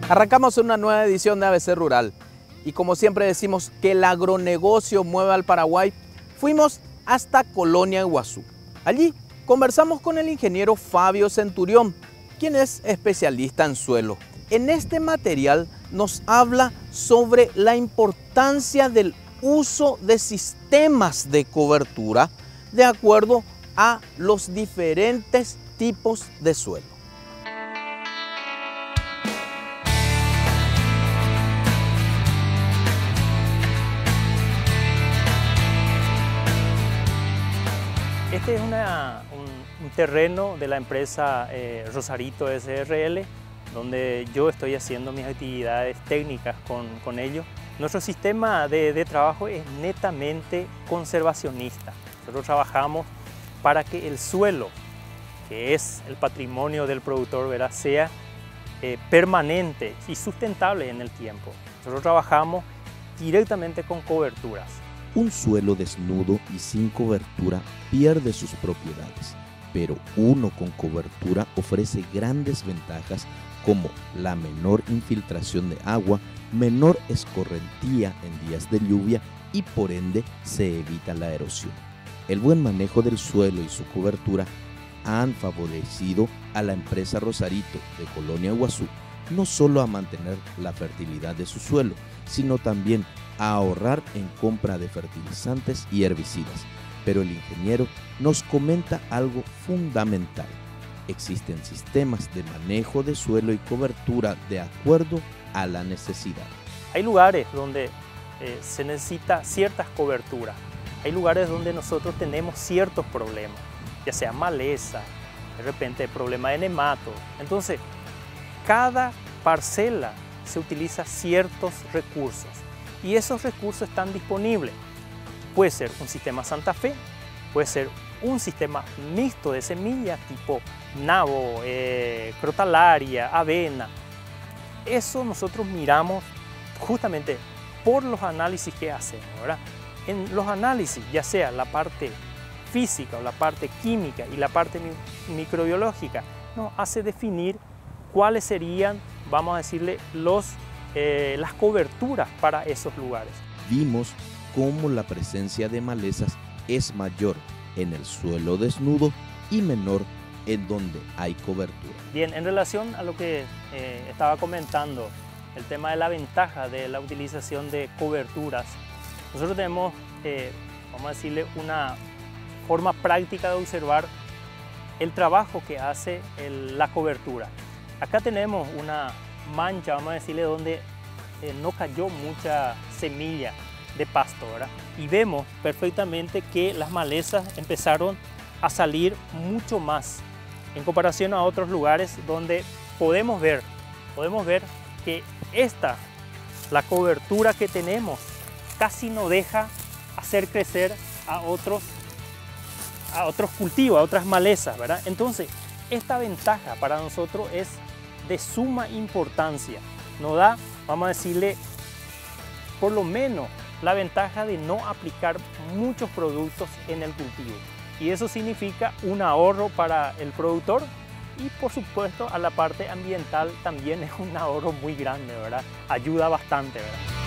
Arrancamos una nueva edición de ABC Rural y como siempre decimos que el agronegocio mueve al Paraguay, fuimos hasta Colonia Iguazú. Allí conversamos con el ingeniero Fabio Centurión, quien es especialista en suelo. En este material nos habla sobre la importancia del uso de sistemas de cobertura de acuerdo a los diferentes tipos de suelo. Este es un terreno de la empresa Rosarito SRL, donde yo estoy haciendo mis actividades técnicas con ellos. Nuestro sistema de trabajo es netamente conservacionista. Nosotros trabajamos para que el suelo, que es el patrimonio del productor, ¿verdad?, sea permanente y sustentable en el tiempo. Nosotros trabajamos directamente con coberturas. Un suelo desnudo y sin cobertura pierde sus propiedades, pero uno con cobertura ofrece grandes ventajas como la menor infiltración de agua, menor escorrentía en días de lluvia y por ende se evita la erosión. El buen manejo del suelo y su cobertura han favorecido a la empresa Rosarito de Colonia Iguazú no solo a mantener la fertilidad de su suelo, sino también a ahorrar en compra de fertilizantes y herbicidas. Pero el ingeniero nos comenta algo fundamental. Existen sistemas de manejo de suelo y cobertura de acuerdo a la necesidad. Hay lugares donde se necesita ciertas coberturas. Hay lugares donde nosotros tenemos ciertos problemas, ya sea maleza, de repente problema de nemato. Entonces, cada parcela se utiliza ciertos recursos y esos recursos están disponibles. Puede ser un sistema Santa Fe, puede ser un sistema mixto de semillas tipo nabo, crotalaria, avena. Eso nosotros miramos justamente por los análisis que hacemos, ¿verdad? En los análisis, ya sea la parte física o la parte química y la parte microbiológica, nos hace definir cuáles serían, vamos a decirle, las coberturas para esos lugares. Vimos cómo la presencia de malezas es mayor en el suelo desnudo y menor en donde hay cobertura. Bien, en relación a lo que estaba comentando, el tema de la ventaja de la utilización de coberturas, nosotros tenemos, vamos a decirle, una forma práctica de observar el trabajo que hace la cobertura. Acá tenemos una mancha, vamos a decirle, donde no cayó mucha semilla de pasto, ¿verdad? Y vemos perfectamente que las malezas empezaron a salir mucho más en comparación a otros lugares donde podemos ver que la cobertura que tenemos casi no deja hacer crecer a otros cultivos, a otras malezas, ¿verdad? Entonces, esta ventaja para nosotros es de suma importancia. Nos da, vamos a decirle, por lo menos la ventaja de no aplicar muchos productos en el cultivo. Y eso significa un ahorro para el productor y por supuesto a la parte ambiental también es un ahorro muy grande, ¿verdad? Ayuda bastante, ¿verdad?